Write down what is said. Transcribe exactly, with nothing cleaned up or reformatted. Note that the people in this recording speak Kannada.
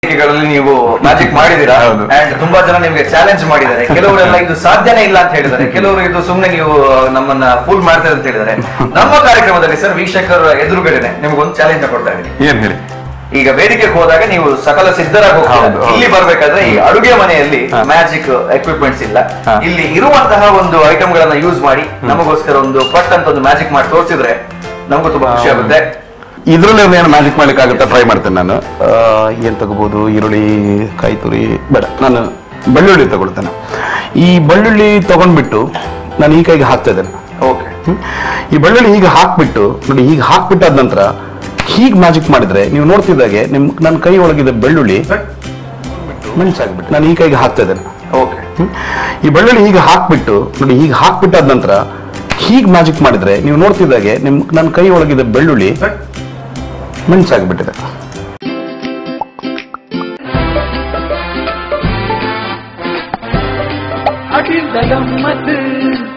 ನೀವು ಮ್ಯಾಜಿಕ್ ಮಾಡಿದೀರಾ ಅಂಡ್ ತುಂಬಾ ಜನ ನಿಮ್ಗೆ ಚಾಲೆಂಜ್ ಮಾಡಿದ್ದಾರೆ. ಕೆಲವರೆಲ್ಲ ಇದು ಸಾಧ್ಯನೇ ಇಲ್ಲ ಅಂತ ಹೇಳಿದ್ದಾರೆ, ಕೆಲವರು ಇದು ಸುಮ್ನೆ ನೀವು ನಮ್ಮನ್ನ ಫೂಲ್ ಮಾಡ್ತಾರೆ ಅಂತ ಹೇಳಿದ್ದಾರೆ. ನಮ್ಮ ಕಾರ್ಯಕ್ರಮದಲ್ಲಿ ಸರ್ ವೀಕ್ಷಕರ ಎದುರುಗಡೆನೆ ನಿಮ್ಗೊಂದು ಚಾಲೆಂಜ್ ಕೊಡ್ತಾ ಇದ್ದೀನಿ. ಏನ್ ಹೇಳಿ? ಈಗ ವೇದಿಕೆಗೆ ಹೋದಾಗ ನೀವು ಸಕಲ ಸಿದ್ಧರಾಗಿ ಹೋಗ್ತೀರಾ. ಇಲ್ಲಿ ಬರ್ಬೇಕಾದ್ರೆ ಈ ಅಡುಗೆ ಮನೆಯಲ್ಲಿ ಮ್ಯಾಜಿಕ್ ಎಕ್ವಿಪ್ಮೆಂಟ್ಸ್ ಇಲ್ಲ. ಇಲ್ಲಿ ಇರುವಂತಹ ಒಂದು ಐಟಮ್ ಗಳನ್ನ ಯೂಸ್ ಮಾಡಿ ನಮಗೋಸ್ಕರ ಒಂದು ಪಟ್ ಅಂತ ಒಂದು ಮ್ಯಾಜಿಕ್ ಮಾಡಿ ತೋರಿಸಿದ್ರೆ ನಮಗೂ ತುಂಬಾ ಖುಷಿ ಆಗುತ್ತೆ. ಇದ್ರಲ್ಲಿ ಏನು ಮ್ಯಾಜಿಕ್ ಮಾಡ್ಲಿಕ್ಕೆ ಆಗುತ್ತಾ ಟ್ರೈ ಮಾಡ್ತೇನೆ ನಾನು. ಏನ್ ತಗೋಬಹುದು? ಈರುಳ್ಳಿ, ಕಾಯಿ ತುರಿ ಬೇಡ, ನಾನು ಬೆಳ್ಳುಳ್ಳಿ ತಗೊಳ್ತೇನೆ. ಈ ಬೆಳ್ಳುಳ್ಳಿ ತಗೊಂಡ್ಬಿಟ್ಟು ನಾನು ಈ ಕೈಗೆ ಹಾಕ್ತಾ ಇದ್ದೇನೆ. ಓಕೆ. ಈ ಬೆಳ್ಳುಳ್ಳಿ ಹೀಗೆ ಹಾಕ್ಬಿಟ್ಟು ನೋಡಿ, ಹೀಗೆ ಹಾಕ್ಬಿಟ್ಟಾದ ನಂತರ ಹೀಗೆ ಮ್ಯಾಜಿಕ್ ಮಾಡಿದ್ರೆ ನೀವು ನೋಡ್ತಿದ್ದಾಗೆ ನಿಮ್ ನನ್ನ ಕೈ ಒಳಗಿದ್ದ ಬೆಳ್ಳುಳ್ಳಿ ಮೆಣಸಾಗ್ಬಿಟ್ಟು ನಾನು ಈ ಕೈಗೆ ಹಾಕ್ತಾ ಇದ್ದೇನೆ. ಓಕೆ. ಈ ಬೆಳ್ಳುಳ್ಳಿ ಹೀಗೆ ಹಾಕ್ಬಿಟ್ಟು ನೋಡಿ, ಹೀಗೆ ಹಾಕ್ಬಿಟ್ಟಾದ ನಂತರ ಹೀಗೆ ಮ್ಯಾಜಿಕ್ ಮಾಡಿದ್ರೆ ನೀವು ನೋಡ್ತಿದ್ದಾಗೆ ನಿಮ್ ನನ್ನ ಕೈ ಒಳಗಿದ್ದ ಬೆಳ್ಳುಳ್ಳಿ ಮೆಣಸಾಗ್ಬಿಟ್ಟಿದೆ.